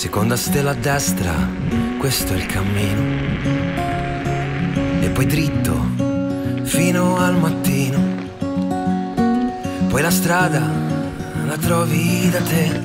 Seconda stella a destra, questo è il cammino. E poi dritto fino al mattino. Poi la strada la trovi da te,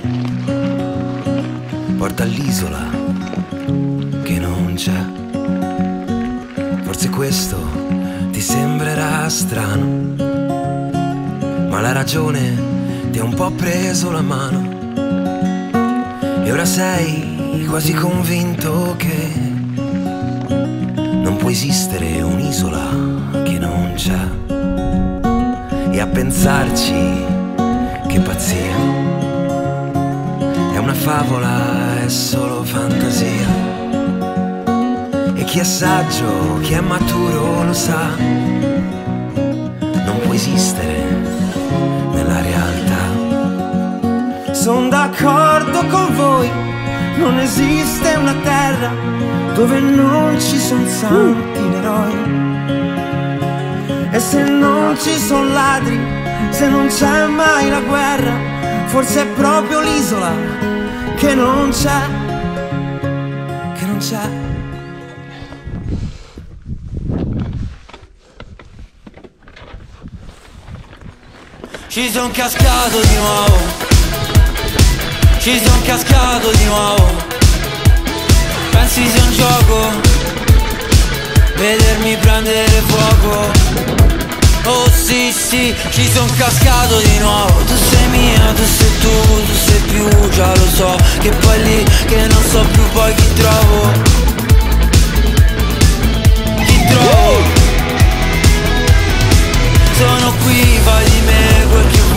porta all'isola che non c'è. Forse questo ti sembrerà strano, ma la ragione ti ha un po' preso la mano. E ora sei quasi convinto che non può esistere un'isola che non c'è. E a pensarci, che pazzia, è una favola, è solo fantasia. E chi è saggio, chi è maturo lo sa, non può esistere nella realtà. Sono d'accordo con voi, non esiste una terra dove non ci sono santi né eroi. E se non ci sono ladri, se non c'è mai la guerra, forse è proprio l'isola che non c'è, che non c'è. Ci son cascato di nuovo, ci son cascato di nuovo. Pensi sia un gioco, vedermi prendere fuoco. Oh sì sì, ci son cascato di nuovo. Tu sei mia, tu sei tu sei più, già lo so. Che poi lì, che non so più poi chi trovo. Chi trovo? Sono qui, fai di me quel che